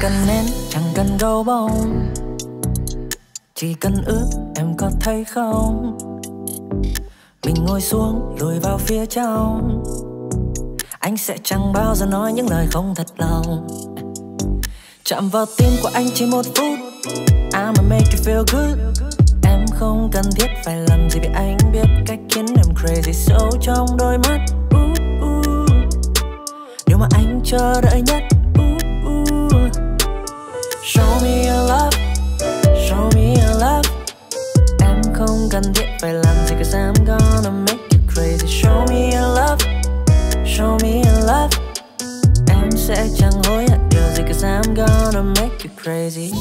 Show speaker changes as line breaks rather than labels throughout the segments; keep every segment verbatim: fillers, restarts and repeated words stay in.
cần nến, chẳng cần gấu bông, chỉ cần ước em có thấy không? Mình ngồi xuống lùi vào phía trong, anh sẽ chẳng bao giờ nói những lời không thật lòng. Chạm vào tim của anh chỉ một phút, I'ma make you feel good. Em không cần thiết phải làm gì vì anh biết cách khiến em crazy sâu trong đôi mắt. uh, uh. Điều mà anh chờ đợi nhất. uh, uh. Show me your love, show me your love. Em không cần thiết phải làm gì cause I'm gonna make you crazy. Show me your love, show me your love. Em sẽ chẳng hối hận điều gì cause I'm gonna make you crazy.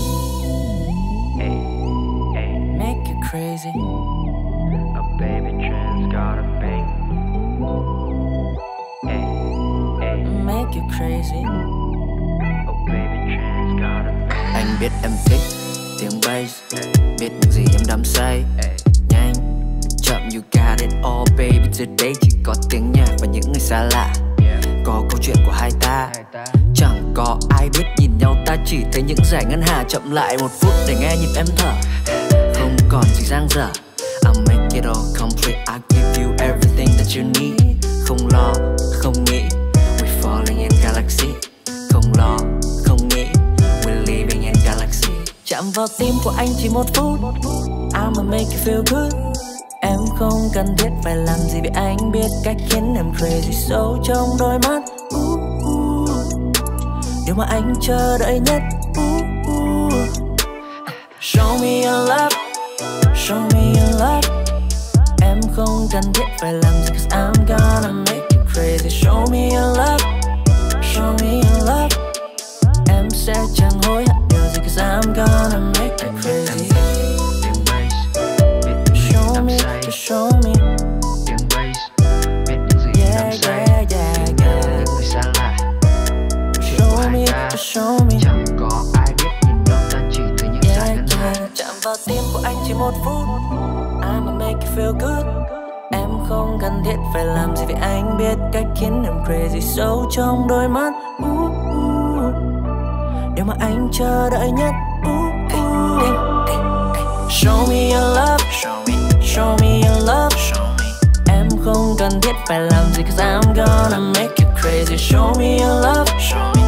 Make you crazy.
A baby trans got a bang.
Make you crazy.
A baby trans got a bang.
Anh biết em thích tiếng bass, biết những gì em đắm say. Nhanh, chậm, you got it all baby. Today chỉ có tiếng nhạc và những người xa lạ. Có câu chuyện của hai ta, chẳng có ai biết nhìn nhau, ta chỉ thấy những dải ngân hà chậm lại một phút để nghe nhịp em thở. Không còn gì dang dở, I'll make it all complete. I'll give you everything that you need. Không lo, không nghĩ, we're falling in galaxy. Không lo, không nghĩ, we're living in galaxy. Chạm vào tim của anh chỉ một phút, I'ma make you feel good. Em không cần thiết phải làm gì vì anh biết cách khiến em crazy sâu trong đôi mắt. uh, uh. Điều mà anh chờ đợi nhất. uh, uh. Show me your love, show me your love. Em không cần thiết phải làm gì cause I'm gonna make you crazy. Show me your love, show me your love. Em sẽ chẳng hối hận điều gì cause I'm gonna make you crazy. Show me, just show me.
Tiếng bass, biết những gì
Yeah,
đắm say.
yeah, yeah, yeah.
Những người xa lạ.
Show me, just show me.
Chẳng có ai biết nhìn nhau, ta chỉ thấy những dải
Yeah,
ngân hà.
yeah. Chạm vào tim của anh chỉ một phút, I'ma make you feel good. Em không cần thiết phải làm gì vì anh biết cách khiến em crazy sâu trong đôi mắt. uh, uh. Điều mà anh chờ đợi nhất. uh, uh. Show me your love, show me, show me your love, show me. Em không cần thiết phải làm gì cause I'm gonna make you crazy. Show me your love, show me